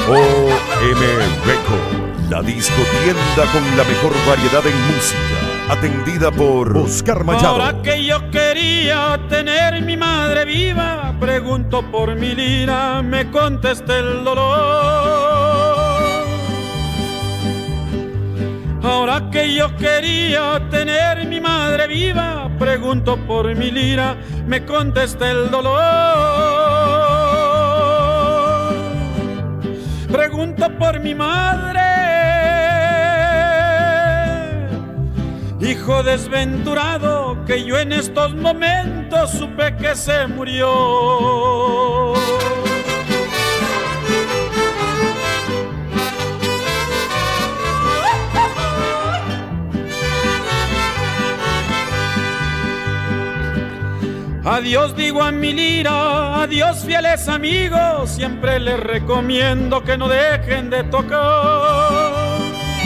OM Record, la discotienda con la mejor variedad en música, atendida por Oscar Mallado. Ahora que yo quería tener mi madre viva, pregunto por mi lira, me contesta el dolor. Ahora que yo quería tener mi madre viva, pregunto por mi lira, me contesta el dolor. Pregunto por mi madre, hijo desventurado, que yo en estos momentos supe que se murió. Adiós digo a mi lira, adiós fieles amigos, siempre les recomiendo que no dejen de tocar.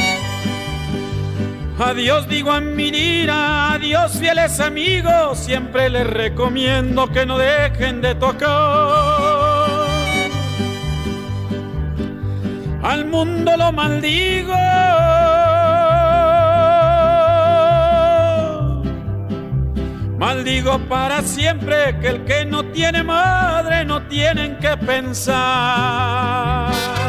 Adiós digo a mi lira, adiós fieles amigos, siempre les recomiendo que no dejen de tocar. Al mundo lo maldigo, maldigo para siempre que el que no tiene madre no tienen que pensar.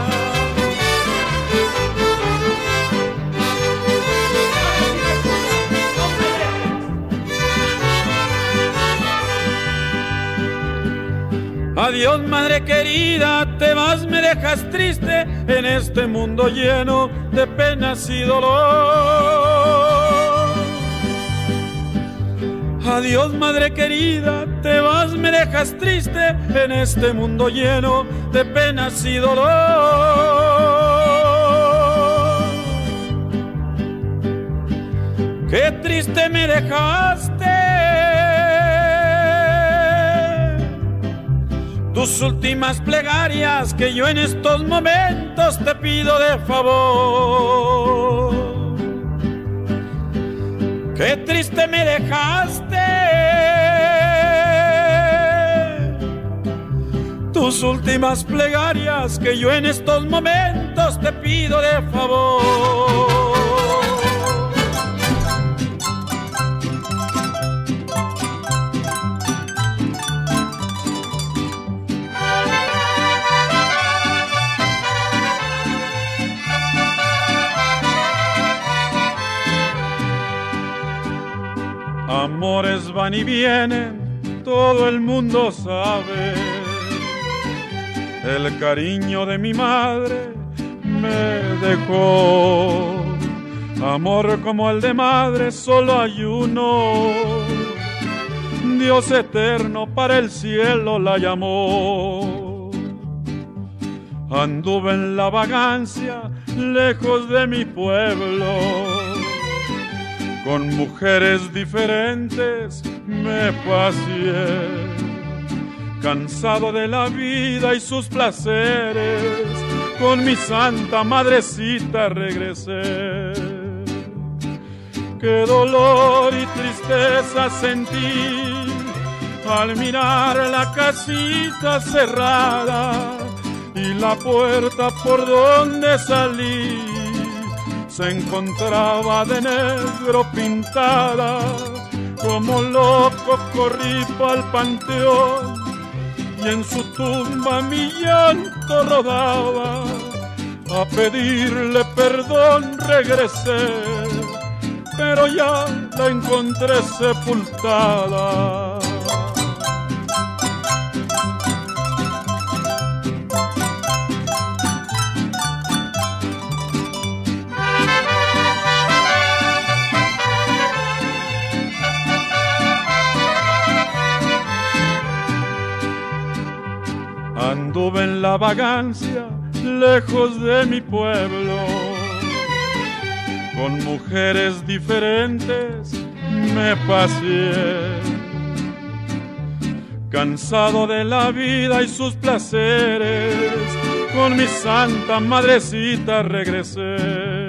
Adiós madre querida, te vas, me dejas triste en este mundo lleno de penas y dolor. Adiós madre querida, te vas, me dejas triste en este mundo lleno de penas y dolor. Qué triste me dejaste, tus últimas plegarias que yo en estos momentos te pido de favor. Qué triste me dejaste, tus últimas plegarias que yo en estos momentos te pido de favor. Amores van y vienen, todo el mundo sabe. El cariño de mi madre me dejó. Amor como el de madre solo hay uno. Dios eterno para el cielo la llamó. Anduve en la vagancia, lejos de mi pueblo. Con mujeres diferentes me paseé, cansado de la vida y sus placeres, con mi santa madrecita regresé. Qué dolor y tristeza sentí al mirar la casita cerrada y la puerta por donde salí se encontraba de negro pintada. Como loco corrí pa'l panteón y en su tumba mi llanto rodaba. A pedirle perdón regresé, pero ya la encontré sepultada. Anduve en la vagancia, lejos de mi pueblo, con mujeres diferentes me paseé, cansado de la vida y sus placeres, con mi santa madrecita regresé.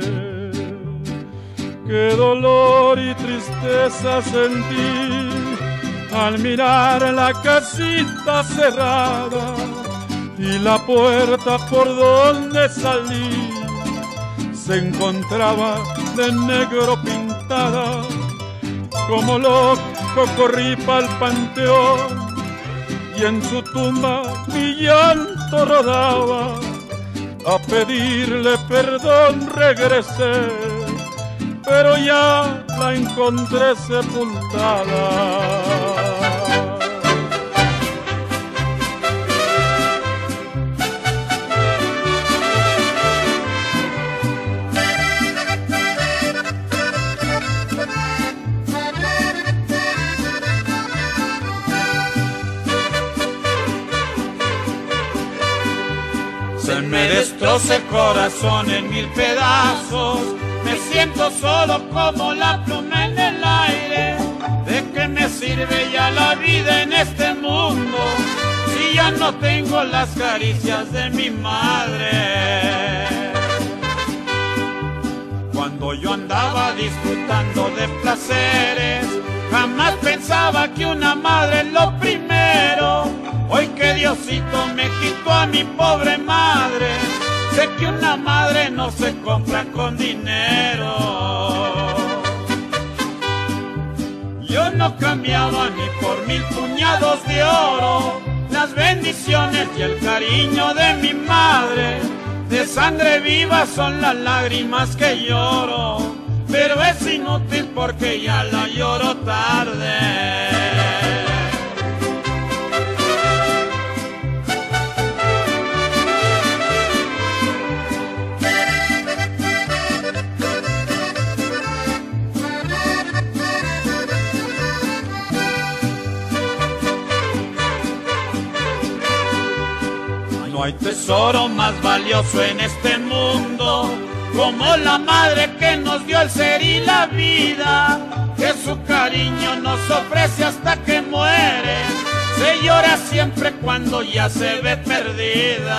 Qué dolor y tristeza sentí al mirar la casita cerrada y la puerta por donde salí se encontraba de negro pintada. Como loco corrí pa'l panteón y en su tumba mi llanto rodaba. A pedirle perdón regresé, pero ya la encontré sepultada. Se me destroza el corazón en mil pedazos, me siento solo como la pluma en el aire. ¿De qué me sirve ya la vida en este mundo si ya no tengo las caricias de mi madre? Cuando yo andaba disfrutando de placeres, jamás pensaba que una madre es lo primero. Hoy que Diosito me quitó a mi pobre madre, sé que una madre no se compra con dinero. Yo no cambiaba ni por 1000 puñados de oro las bendiciones y el cariño de mi madre. De sangre viva son las lágrimas que lloro, pero es inútil porque ya la lloro tarde. No hay tesoro más valioso en este mundo como la madre que nos dio el ser y la vida, que su cariño nos ofrece hasta que muere. Se llora siempre cuando ya se ve perdida.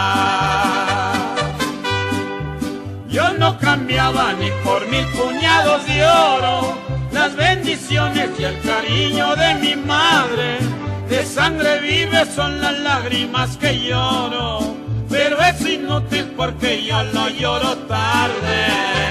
Yo no cambiaba ni por 1000 puñados de oro las bendiciones y el cariño de mi madre. De sangre vive son las lágrimas que lloro, pero es inútil porque yo lo lloro tarde.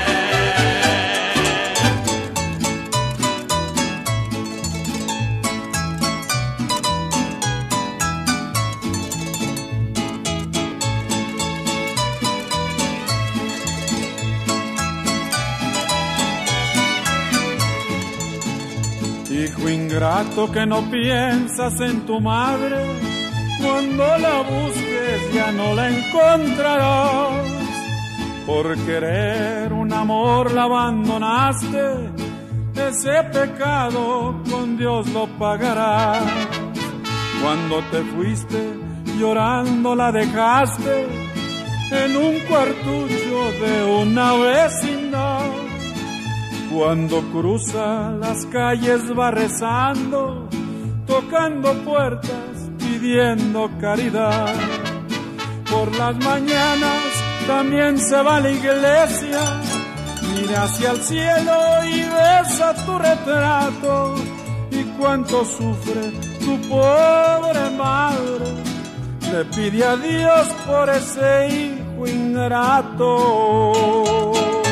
Hijo ingrato que no piensas en tu madre, cuando la busques ya no la encontrarás. Por querer un amor la abandonaste, ese pecado con Dios lo pagarás. Cuando te fuiste llorando la dejaste en un cuartucho de una vecindad. Cuando cruza las calles va rezando, tocando puertas, pidiendo caridad. Por las mañanas también se va a la iglesia, mira hacia el cielo y besa tu retrato. Y cuánto sufre tu pobre madre, le pide a Dios por ese hijo ingrato.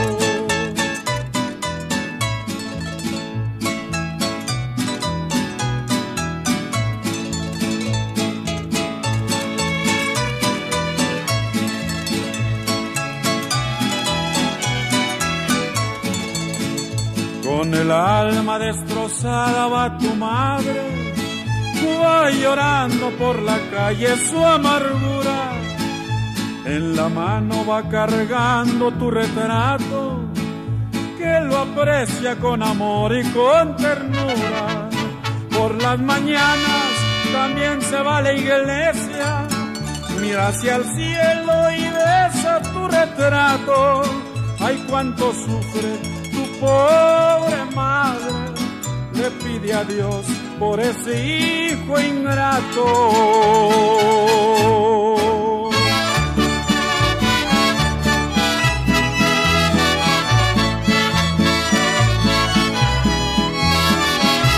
Con el alma destrozada va tu madre, va llorando por la calle su amargura. En la mano va cargando tu retrato, que lo aprecia con amor y con ternura. Por las mañanas también se va a la iglesia, mira hacia el cielo y besa tu retrato. Ay, cuánto sufre tu pobre madre, le pide a Dios por ese hijo ingrato.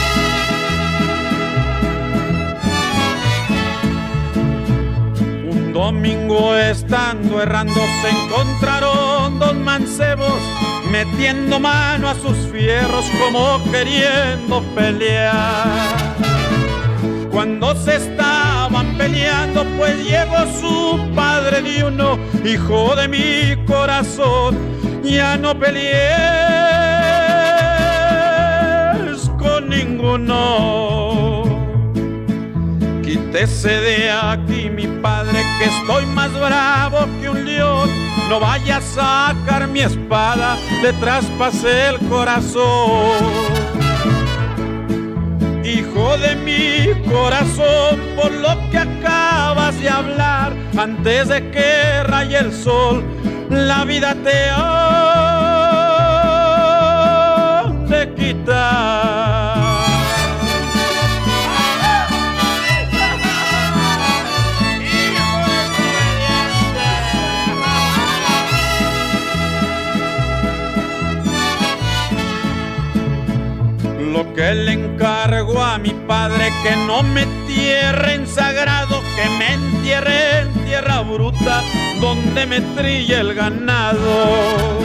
Un domingo estando errando se encontraron dos mancebos metiendo mano a sus fierros como queriendo pelear. Cuando se estaban peleando pues llegó su padre de uno, hijo de mi corazón, ya no pelees con ninguno. Quítese de aquí mi padre que estoy más bravo que un león, no vaya a sacar mi espada, le traspasé el corazón. Hijo de mi corazón, por lo que acabas de hablar, antes de que raye el sol, la vida te ha de quitar. Lo que le encargo a mi padre, que no me entierre en sagrado, que me entierre en tierra bruta, donde me trille el ganado.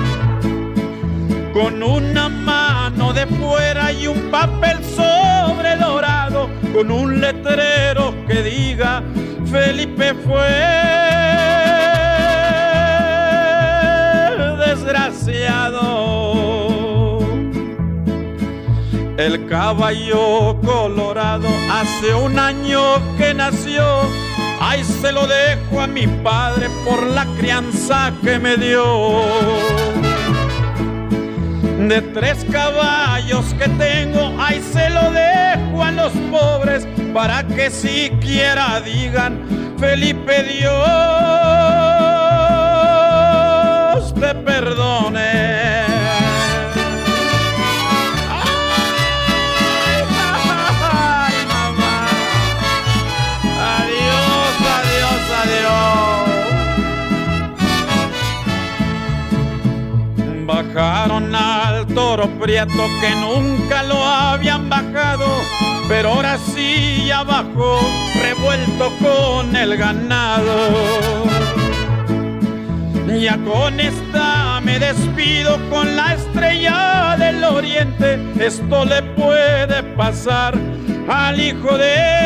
Con una mano de fuera y un papel sobre dorado, con un letrero que diga Felipe fue desgraciado. El caballo colorado hace un año que nació, ay, se lo dejo a mi padre por la crianza que me dio. De 3 caballos que tengo, ay, se lo dejo a los pobres, para que siquiera digan Felipe, Dios te perdone. Bajaron al toro prieto que nunca lo habían bajado, pero ahora sí ya bajó, revuelto con el ganado. Ya con esta me despido, con la estrella del oriente, esto le puede pasar al hijo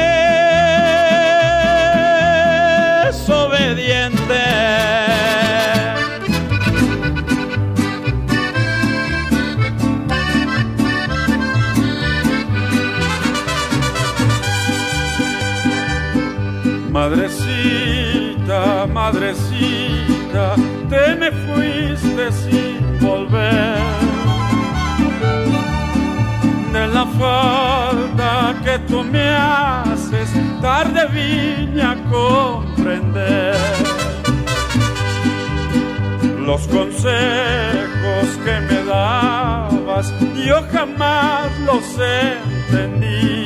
desobediente. Madrecita, madrecita, te me fuiste sin volver. De la falta que tú me haces, tarde vine a comprender. Los consejos que me dabas, yo jamás los entendí.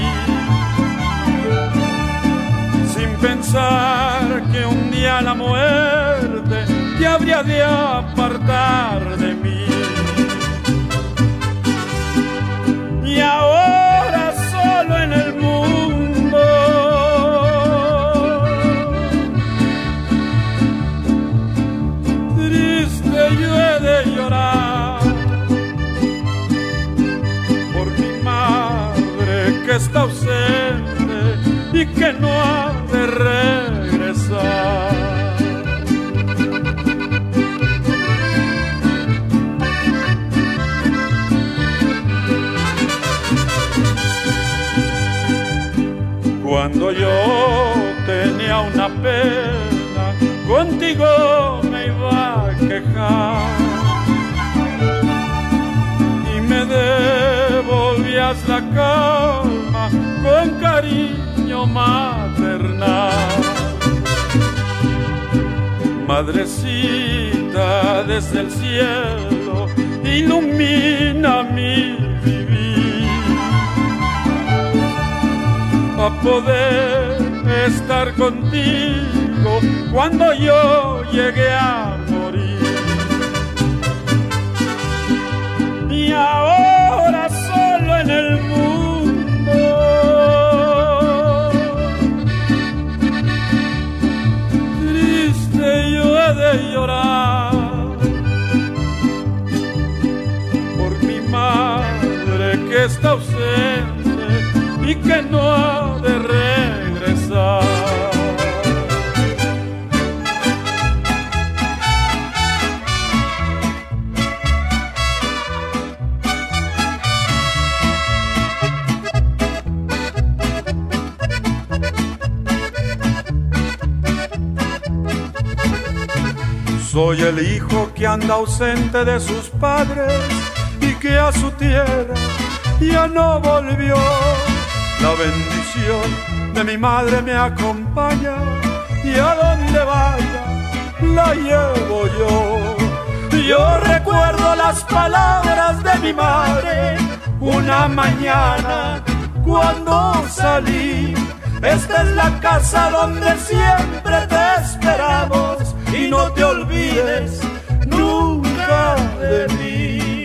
Pensar que un día la muerte te habría de apartar de mí. Y ahora solo en el mundo triste yo he de llorar por mi madre que está ausente y que no ha de regresar. Cuando yo tenía una pena, contigo me iba a quejar y me devolvías la calma con cariño maternal. Madrecita, desde el cielo ilumina mi vivir, a poder estar contigo cuando yo llegué a morir. Y ahora solo en el mundo ha de regresar. Soy el hijo que anda ausente de sus padres y que a su tierra ya no volvió. La bendición de mi madre me acompaña y a donde vaya la llevo yo. Yo recuerdo las palabras de mi madre una mañana cuando salí. Esta es la casa donde siempre te esperamos y no te olvides nunca de mí.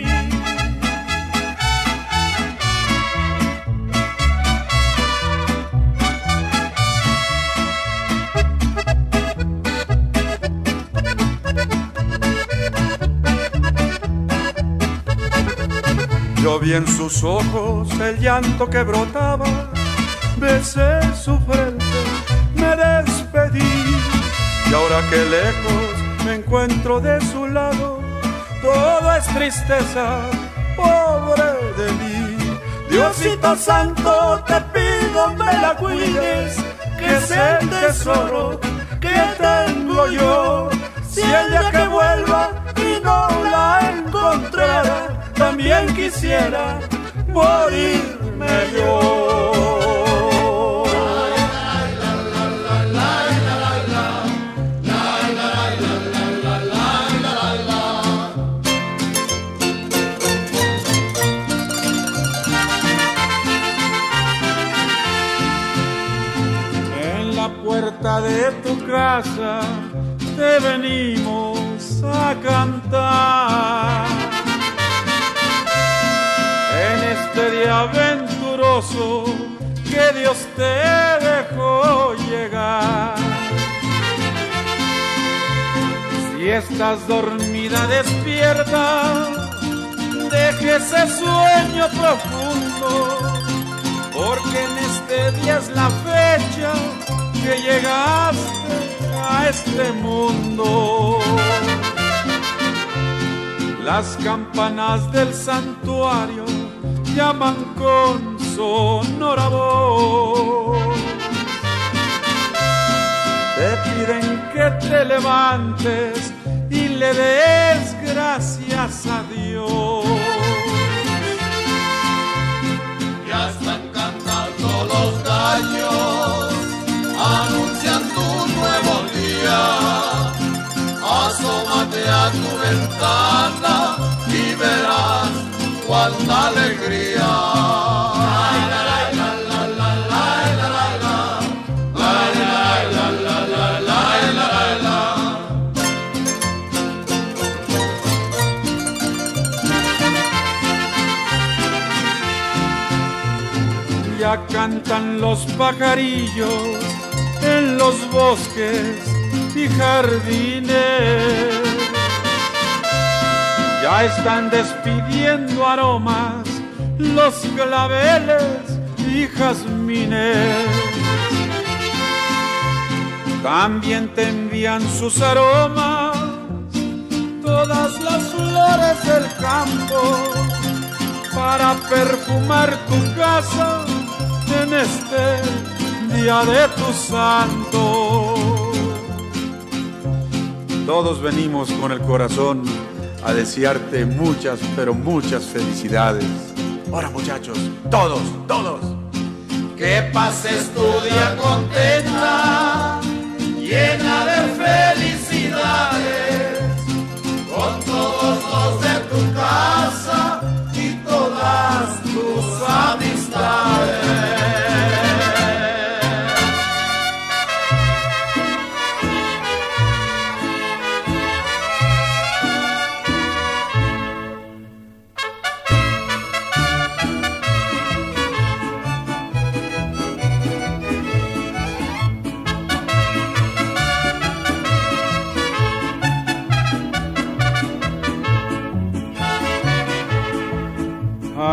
Yo vi en sus ojos el llanto que brotaba, besé su frente, me despedí. Y ahora que lejos me encuentro de su lado, todo es tristeza, pobre de mí. Diosito santo, te pido me la cuides, que es el tesoro que tengo yo. Si el día que vuelva y no la encontrara, también quisiera morirme yo. De tu casa te venimos a cantar. En este día aventuroso que Dios te dejó llegar. Si estás dormida, despierta, deje ese sueño profundo, porque en este día es la fecha que llegaste a este mundo. Las campanas del santuario llaman con sonora voz. Te piden que te levantes y le des gracias a Dios. Ya están cantando los gallos, anuncian tu nuevo día. Asómate a tu ventana y verás cuánta alegría. Ya cantan los pajarillos en los bosques y jardines. Ya están despidiendo aromas los claveles y jazmines. También te envían sus aromas todas las flores del campo para perfumar tu casa en este día de tu santo. Todos venimos con el corazón a desearte muchas, pero muchas felicidades. Ahora, muchachos, todos, todos. Que pases tu día contenta, llena de felicidades, con todos los de tu casa y todas tus amistades.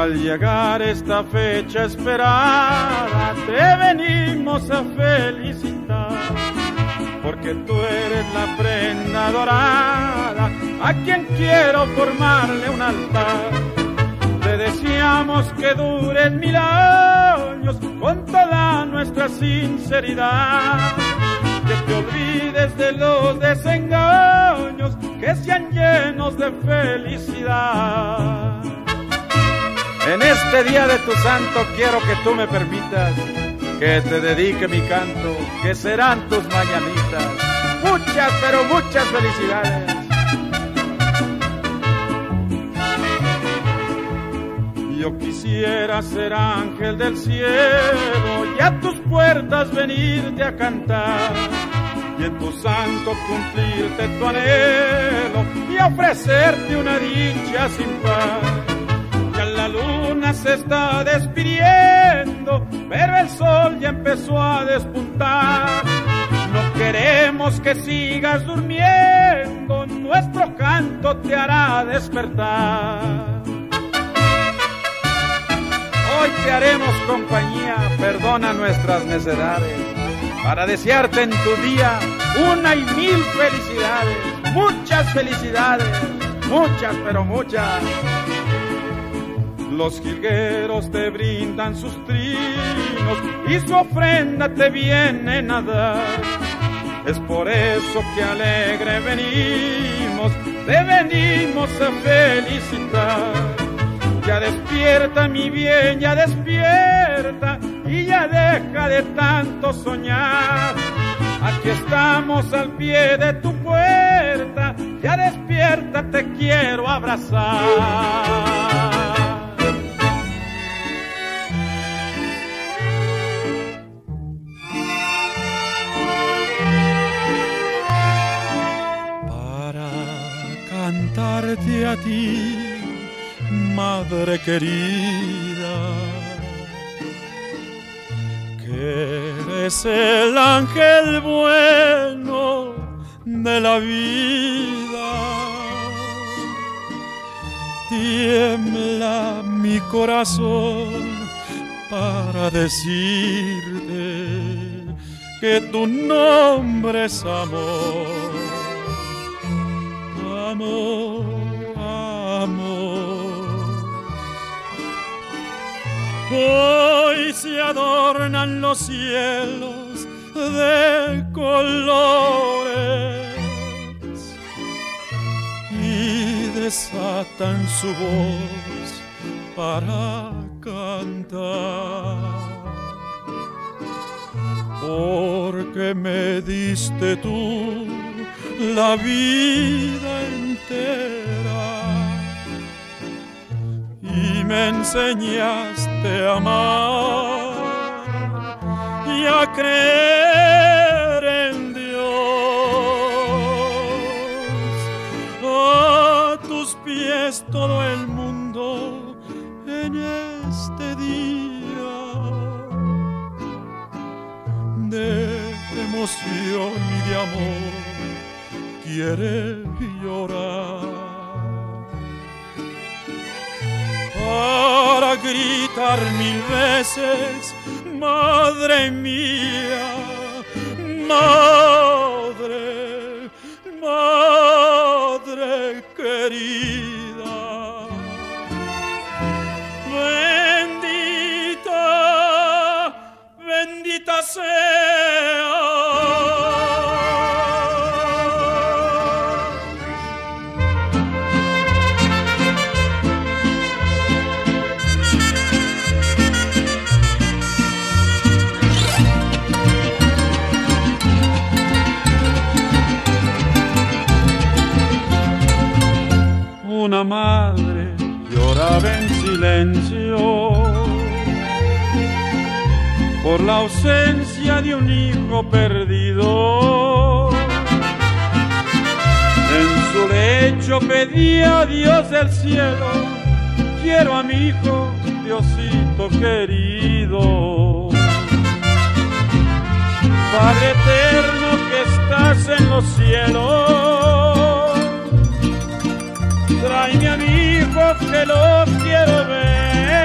Al llegar esta fecha esperada, te venimos a felicitar, porque tú eres la prenda dorada a quien quiero formarle un altar. Te deseamos que duren 1000 años con toda nuestra sinceridad, que te olvides de los desengaños, que sean llenos de felicidad. En este día de tu santo quiero que tú me permitas que te dedique mi canto, que serán tus mañanitas. Muchas, pero muchas felicidades. Yo quisiera ser ángel del cielo y a tus puertas venirte a cantar, y en tu santo cumplirte tu anhelo y ofrecerte una dicha sin par. Ya la luna se está despidiendo, pero el sol ya empezó a despuntar. No queremos que sigas durmiendo, nuestro canto te hará despertar. Hoy te haremos compañía, perdona nuestras necedades, para desearte en tu día 1 y 1000 felicidades. Muchas felicidades, muchas, pero muchas. Los jilgueros te brindan sus trinos y su ofrenda te vienen a dar. Es por eso que alegre venimos, te venimos a felicitar. Ya despierta mi bien, ya despierta y ya deja de tanto soñar. Aquí estamos al pie de tu puerta, ya despierta, te quiero abrazar. Cantarte a ti, madre querida, que eres el ángel bueno de la vida. Tiembla mi corazón para decirte que tu nombre es amor. Amor, amor. Hoy se adornan los cielos de colores y desatan su voz para cantar. Porque me diste tú la vida entera y me enseñaste a amar y a creer en Dios. A tus pies todo el mundo en este día de emoción y de amor quiere llorar, para gritar 1000 veces, madre mía, madre, madre querida, bendita, bendita sea. Una madre lloraba en silencio por la ausencia de un hijo perdido. En su lecho pedía a Dios del cielo: quiero a mi hijo, Diosito querido. Padre eterno que estás en los cielos, tráeme a mi hijo que lo quiero ver.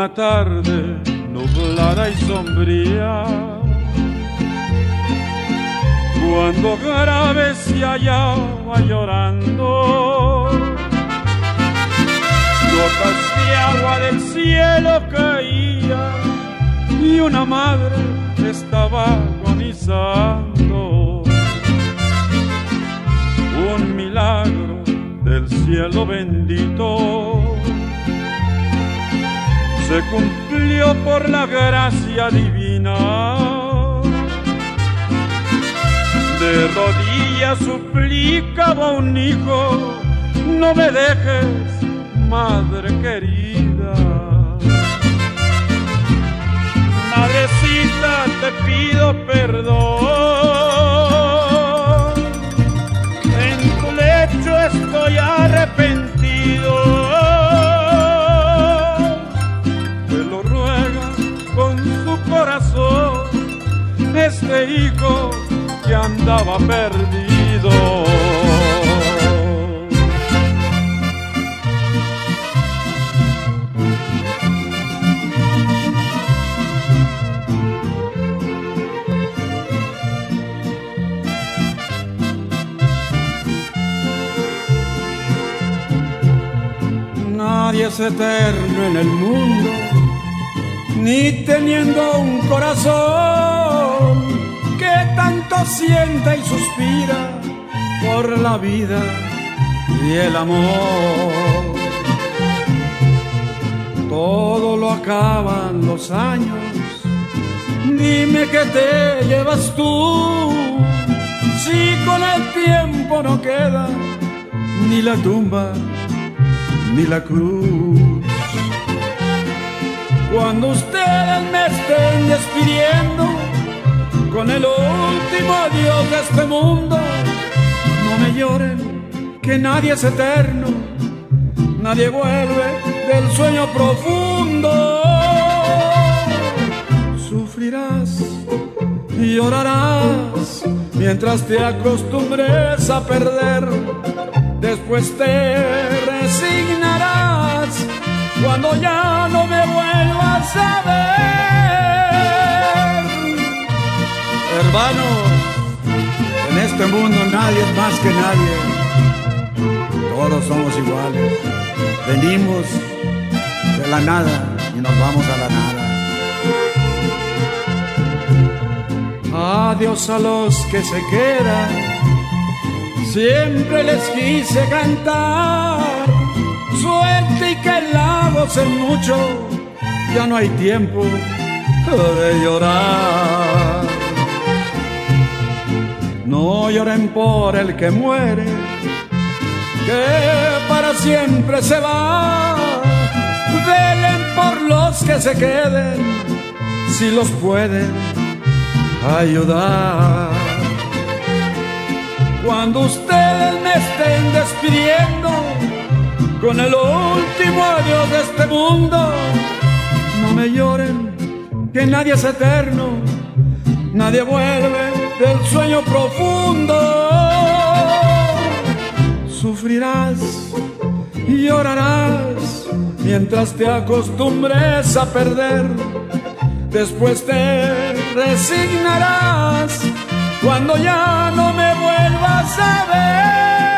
una tarde nublada y sombría, cuando grave se hallaba llorando, gotas de agua del cielo caía y una madre estaba agonizando. Un milagro del cielo bendito se cumplió por la gracia divina. De rodillas suplicaba un hijo: no me dejes, madre querida. Madrecita, te pido perdón, en tu lecho estoy arrepentido. Te lo ruega con su corazón este hijo que andaba perdido. Nadie es eterno en el mundo, ni teniendo un corazón que tanto sienta y suspira por la vida y el amor. Todo lo acaban los años, dime que te llevas tú, si con el tiempo no queda ni la tumba ni la cruz. Cuando ustedes me estén despidiendo con el último adiós de este mundo, no me lloren, que nadie es eterno, nadie vuelve del sueño profundo. Sufrirás y llorarás mientras te acostumbres a perder. Después te resignarás cuando ya no me vuelvas a ver. Hermanos, en este mundo nadie es más que nadie. Todos somos iguales. Venimos de la nada y nos vamos a la nada. Adiós a los que se quedan, siempre les quise cantar. Suerte y que la gocen mucho, ya no hay tiempo de llorar. No lloren por el que muere, que para siempre se va. Velen por los que se queden, si los pueden ayudar. Cuando ustedes me estén despidiendo con el último adiós de este mundo, no me lloren, que nadie es eterno, nadie vuelve del sueño profundo. Sufrirás y llorarás mientras te acostumbres a perder. Después te resignarás cuando ya no me vuelvas a ver.